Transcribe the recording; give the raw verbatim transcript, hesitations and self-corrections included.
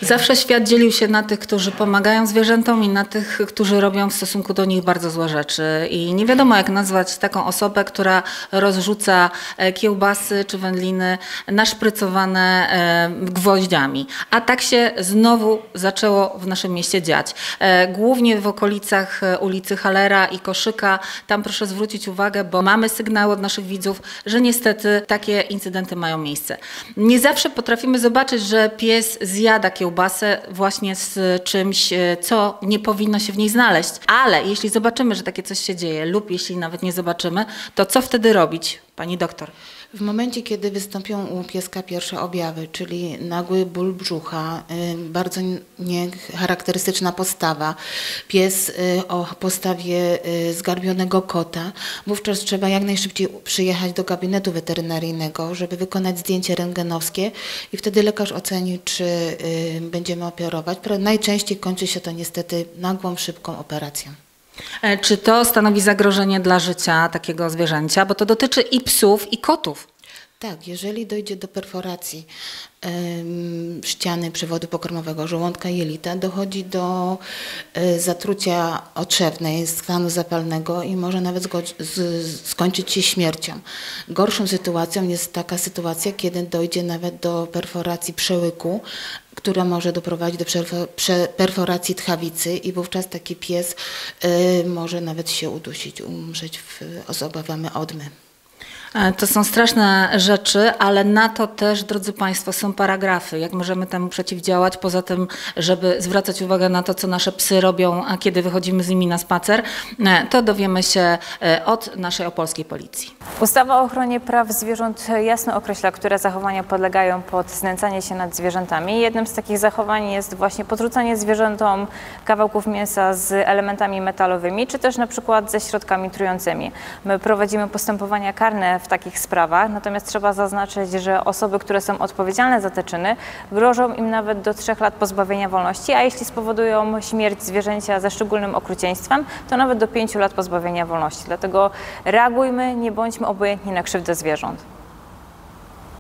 Zawsze świat dzielił się na tych, którzy pomagają zwierzętom i na tych, którzy robią w stosunku do nich bardzo złe rzeczy. I nie wiadomo, jak nazwać taką osobę, która rozrzuca kiełbasy czy wędliny naszprycowane gwoździami. A tak się znowu zaczęło w naszym mieście dziać. Głównie w okolicach ulicy Hallera i Koszyka. Tam proszę zwrócić uwagę, bo mamy sygnały od naszych widzów, że niestety takie incydenty mają miejsce. Nie zawsze potrafimy zobaczyć, że pies zjada kiełbasę właśnie z czymś, co nie powinno się w niej znaleźć. Ale jeśli zobaczymy, że takie coś się dzieje lub jeśli nawet nie zobaczymy, to co wtedy robić, pani doktor? W momencie, kiedy wystąpią u pieska pierwsze objawy, czyli nagły ból brzucha, bardzo niecharakterystyczna postawa, pies o postawie zgarbionego kota, wówczas trzeba jak najszybciej przyjechać do gabinetu weterynaryjnego, żeby wykonać zdjęcie rentgenowskie i wtedy lekarz oceni, czy będziemy operować. Najczęściej kończy się to niestety nagłą, szybką operacją. Czy to stanowi zagrożenie dla życia takiego zwierzęcia? Bo to dotyczy i psów, i kotów. Tak, jeżeli dojdzie do perforacji ym, ściany przewodu pokarmowego, żołądka i jelita, dochodzi do y, zatrucia otrzewnej, stanu zapalnego i może nawet z, skończyć się śmiercią. Gorszą sytuacją jest taka sytuacja, kiedy dojdzie nawet do perforacji przełyku, która może doprowadzić do perforacji tchawicy i wówczas taki pies y, może nawet się udusić, umrzeć, w, obawiamy odmy. To są straszne rzeczy, ale na to też, drodzy Państwo, są paragrafy. Jak możemy temu przeciwdziałać, poza tym, żeby zwracać uwagę na to, co nasze psy robią, a kiedy wychodzimy z nimi na spacer, to dowiemy się od naszej opolskiej policji. Ustawa o ochronie praw zwierząt jasno określa, które zachowania podlegają pod znęcanie się nad zwierzętami. Jednym z takich zachowań jest właśnie podrzucanie zwierzętom kawałków mięsa z elementami metalowymi, czy też na przykład ze środkami trującymi. My prowadzimy postępowania karne w takich sprawach, natomiast trzeba zaznaczyć, że osoby, które są odpowiedzialne za te czyny, grożą im nawet do trzech lat pozbawienia wolności, a jeśli spowodują śmierć zwierzęcia ze szczególnym okrucieństwem, to nawet do pięciu lat pozbawienia wolności. Dlatego reagujmy, nie bądźmy obojętni na krzywdę zwierząt.